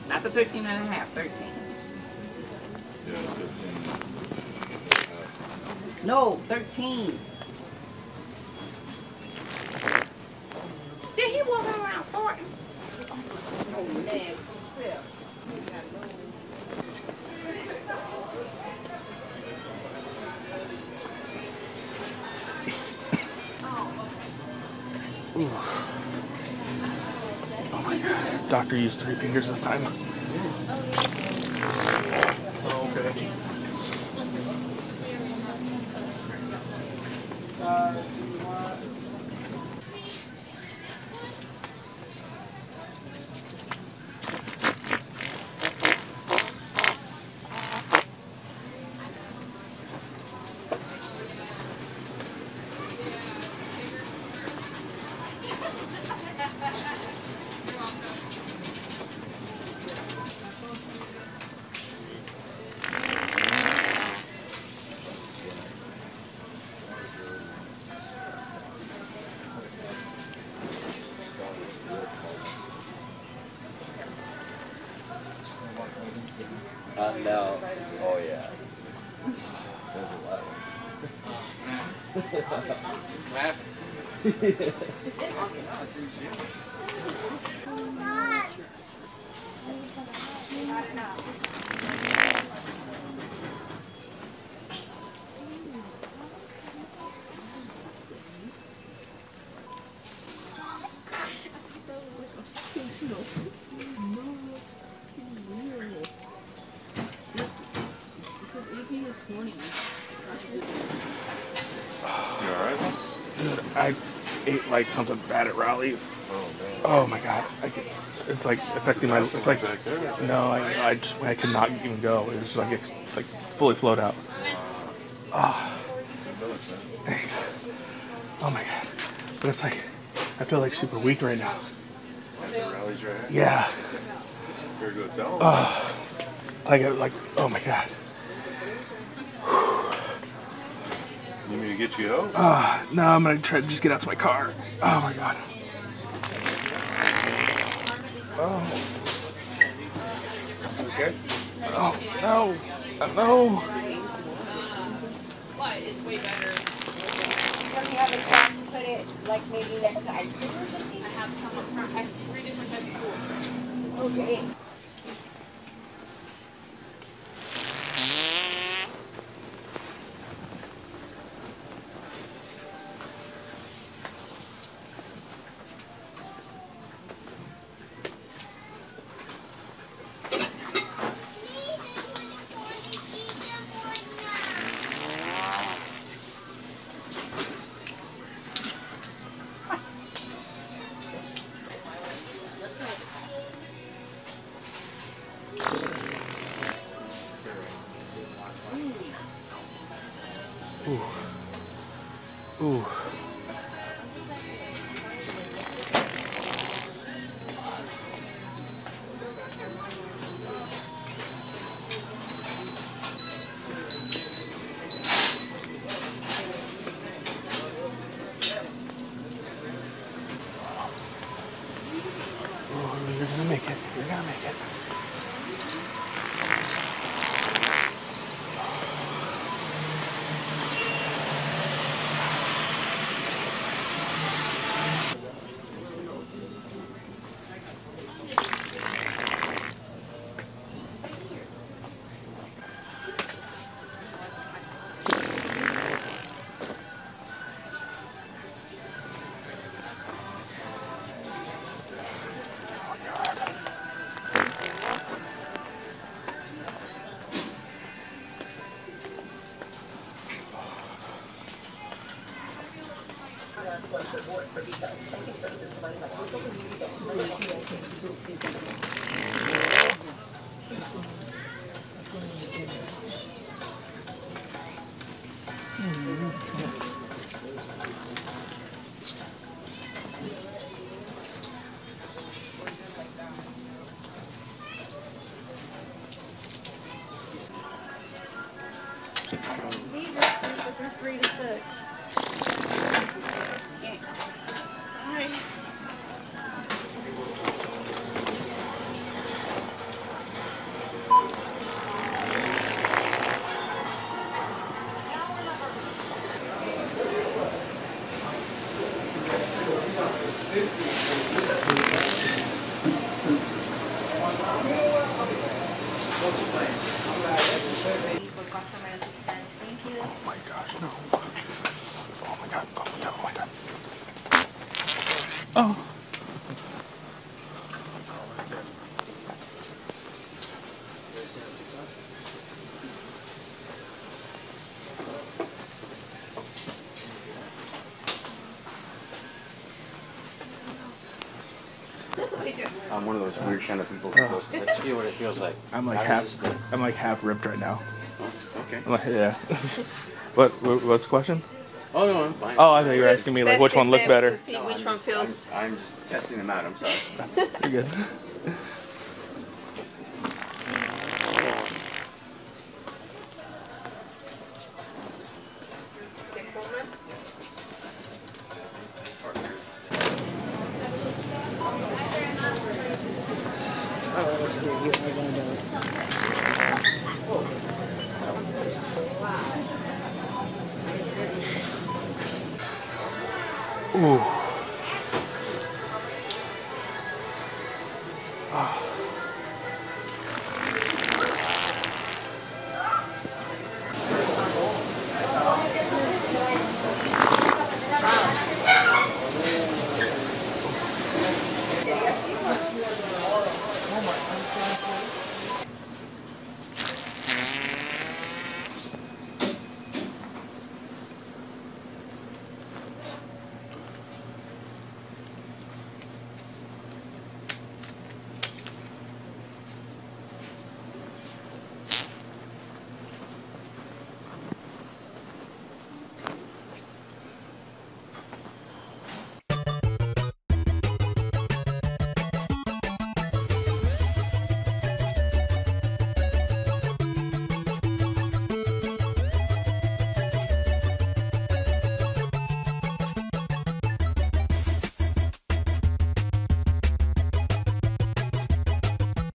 Not the 13 and a half, 13. Yeah, 15. No, 13. Did he walk around 40? Oh, man. Oh my god. Doctor used 3 fingers this time. Oh, okay. No. Oh yeah. There's This is 18 to 20. You alright? I ate like something bad at Rally's. Oh, man. Oh my god. It's like affecting my. It's like Back there? no, I could not even go. It was like it's like fully flowed out. Oh, thanks. Oh my god. But it's like I feel like super weak right now. Like the rallies right here? Yeah. Here, go tell them. Like oh my god. You need me to get you home? No, I'm gonna try to just get out to my car. Oh my god. Oh. Okay. Oh no. No. What? It's way better. Don't you have a spot to put it, like maybe next to ice cream or something? I have some up front. I have 3 different types of food. Okay. Ooh. You're gonna make it. You're gonna make it. These are 3 to 6. No. Oh my god. Oh my god. Oh my god. Oh. I'm one of those weird kind of people who goes, let's feel what it feels like. I'm like half ripped right now. Oh, okay. I'm like, yeah. What's the question? Oh, no, I'm fine. Oh, I thought you were asking me like which one looked better. See No, which one feels. I'm just testing them out. I'm sorry. You're good. Ooh.